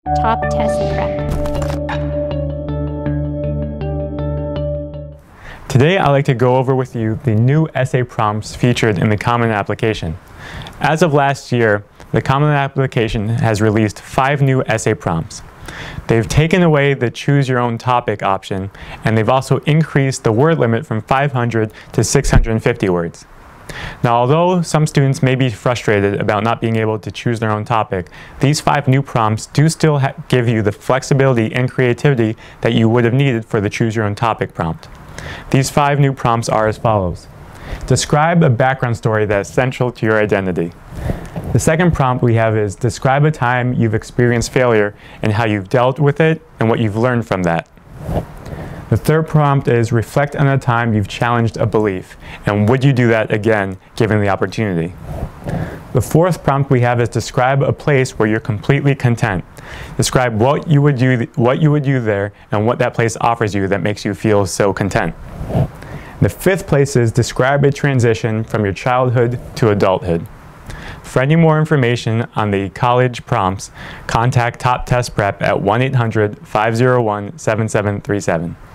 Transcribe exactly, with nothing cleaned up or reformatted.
Top Test Prep. Today I'd like to go over with you the new essay prompts featured in the Common Application. As of last year, the Common Application has released five new essay prompts. They've taken away the choose your own topic option, and they've also increased the word limit from five hundred to six hundred fifty words. Now, although some students may be frustrated about not being able to choose their own topic, these five new prompts do still ha give you the flexibility and creativity that you would have needed for the choose your own topic prompt. These five new prompts are as follows. Describe a background story that is central to your identity. The second prompt we have is describe a time you've experienced failure and how you've dealt with it and what you've learned from that. The third prompt is reflect on a time you've challenged a belief and would you do that again given the opportunity. The fourth prompt we have is describe a place where you're completely content. Describe what you would do, what you would do there and what that place offers you that makes you feel so content. The fifth place is describe a transition from your childhood to adulthood. For any more information on the college prompts, contact Top Test Prep at one eight hundred, five oh one, seven seven three seven.